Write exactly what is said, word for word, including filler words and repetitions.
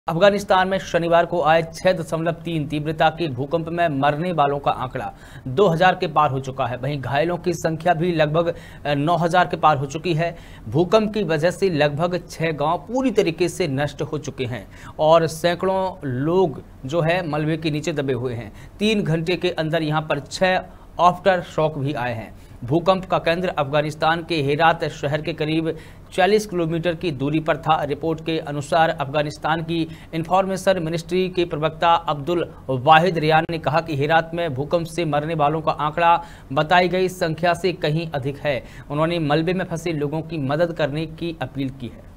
अफगानिस्तान में शनिवार को आए छह दशमलव तीन तीव्रता के भूकंप में मरने वालों का आंकड़ा दो हज़ार के पार हो चुका है। वहीं घायलों की संख्या भी लगभग नौ हज़ार के पार हो चुकी है। भूकंप की वजह से लगभग छह गांव पूरी तरीके से नष्ट हो चुके हैं और सैकड़ों लोग जो है मलबे के नीचे दबे हुए हैं। तीन घंटे के अंदर यहां पर छह आफ्टर शॉक भी आए हैं। भूकंप का केंद्र अफगानिस्तान के हेरात शहर के करीब चालीस किलोमीटर की दूरी पर था। रिपोर्ट के अनुसार अफगानिस्तान की इंफॉर्मेशन मिनिस्ट्री के प्रवक्ता अब्दुल वाहिद रियान ने कहा कि हेरात में भूकंप से मरने वालों का आंकड़ा बताई गई संख्या से कहीं अधिक है। उन्होंने मलबे में फंसे लोगों की मदद करने की अपील की है।